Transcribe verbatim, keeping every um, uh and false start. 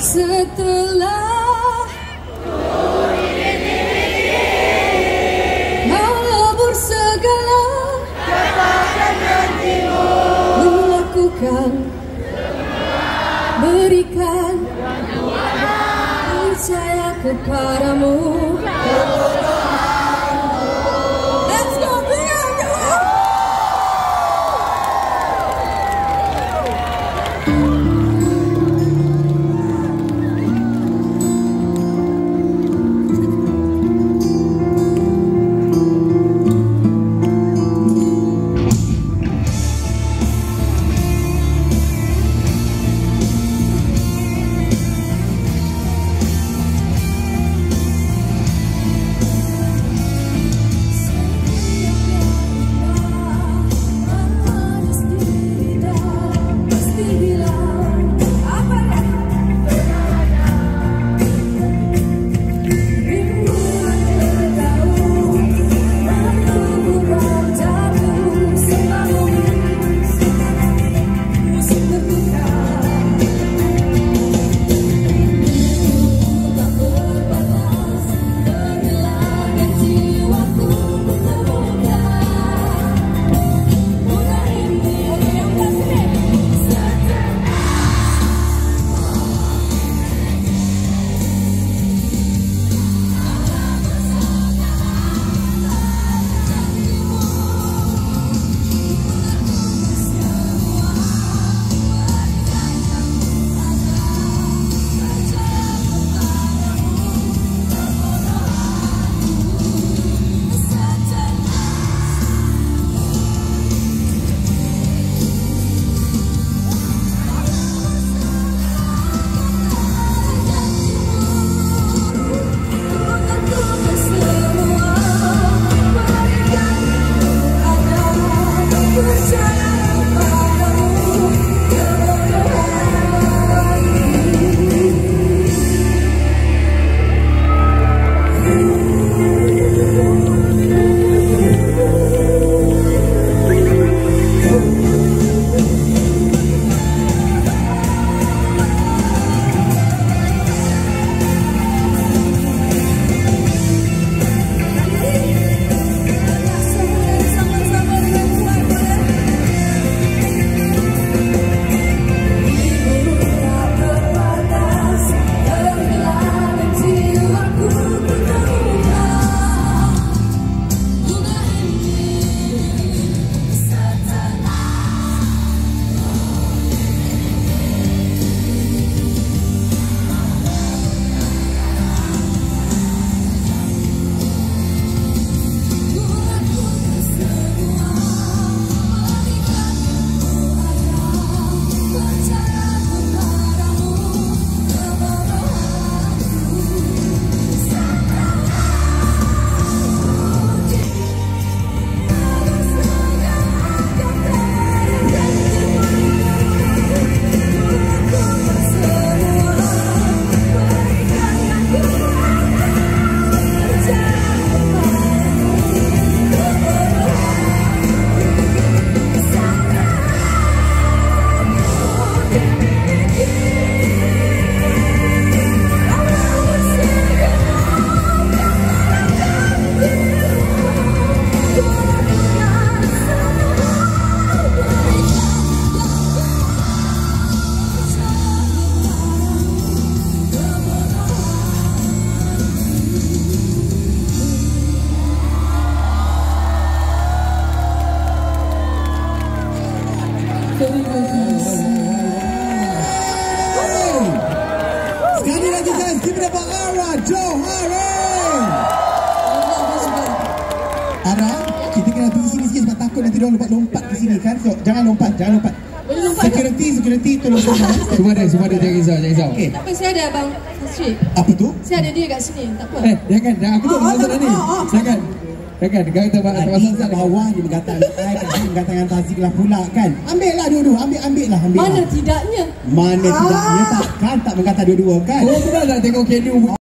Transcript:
Setelah mau lebur segala katakan janjimu, melakukan berikan percaya kepadamu. Let's go, bring it on! Sekali lagi guys, kita dapat Ara Johara. Ara, kita kena pergi sini sikit sebab takut nanti diorang lompat-lompat ke sini kan. So, jangan lompat, jangan lompat. Security, security tolong semua. Semua ada, semua ada, jangan risau, jangan risau. Okay. Tak apa, saya ada abang Sri. Apa tu? Saya ada dia kat sini, tak apa. Eh, jangan, jangan aku tu masuk dah ni. Jangan. Jangan, kau tak tak Tadi kat bawah dia mengatakan saya kat sini mengatakan dengan Tazik lah pula kan. Ambil lah dua-dua, ambil ambil lah ambil. Mana lah. tidaknya? Mana tidaknya, takkan tak mengata dua-dua kan. Oh, pernah tak tengok K D U